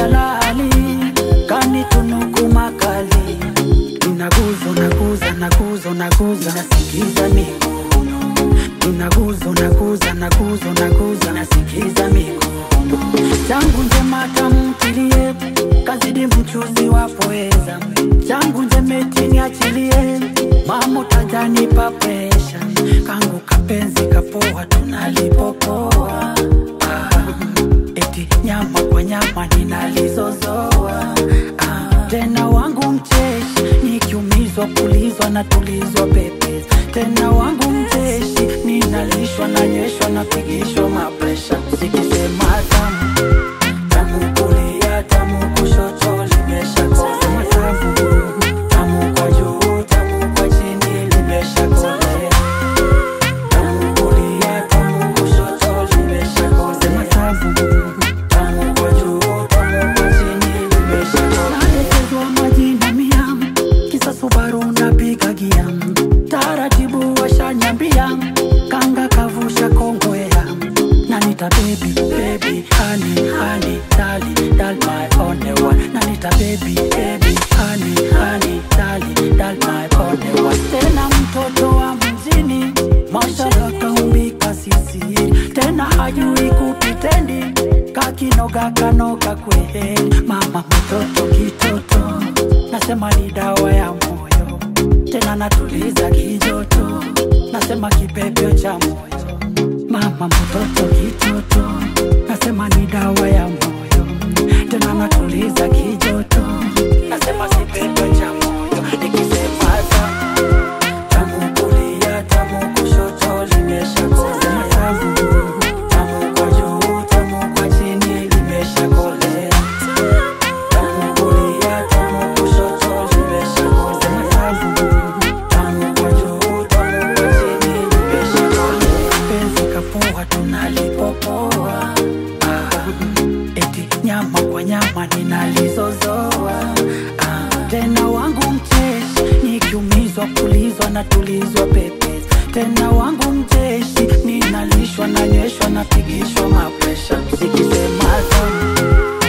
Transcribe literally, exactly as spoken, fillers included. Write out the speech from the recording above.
jalali kani tunuku makali. Ninaguzo naguza naguzo naguza nasikiza miguno. Ninaguzo naguza naguzo naguza nasikiza miguno. Changu njema tamtilie kazidi mchuzi wa poeza. Changu njema tini achilie mamo tajani papesha. Kangu kapenzi kapoa tunalipopoa. Ah, eti nyama kwa nyama ninalizozoa. Ah, tena wangu mcheshi nikiumizwa pulizwa na tulizwa pepe. Tena wangu mcheshi ninalishwa na nyeshwa na pigishwa mapresha. Sikisema tamu tamu kulia tamu kushoto limesha kosa. Tamu tamu kwa juu tamu kwa chini limesha kosa. Tamu kulia tamu kushoto limesha kosa. Tamu tamu kwa juu tamu kwa chini limesha kosa. Naelekezwa majina mia kisa Subaru napiga gia. Taratibu washanyambia kanga kavusha Kongowea. Nanita baby baby honey honey darling dal my only one. Nanita baby baby honey honey darling dal my only one. Tena mtoto wa mjini mashallah kaumbika sisi. Tena hajui kupitendi kakinoga kanoga kwehe. Mama mtoto kitoto nasema ni dawa ya moyo. Tena natuliza kijoto nasema kipepeo cha moyo. Mama mtoto kitoto nasema ni dawa ya moyo. Tena natuliza kijoto nasema kipepeo cha moyo. Nikisema tamu tamu kulia tamu kushoto limesha kosa. Tamu tamu kwa juu tamu kwa chini limesha kolea. Tamu kulia tamu kushoto limesha kosa. Tamu tamu kwa juu tamu kwa chini limesha kolea. Penzi kapoa tunalipopoa. Ah, eti nyama kwa nyama ninalizozoa. Ah, tena wangu mcheshi nikiumizwa pulizwa na tulizwa pepe. Tena wangu mcheshi ninalishwa na nyeshwa na pigishwa mapresha. Sikisema tamu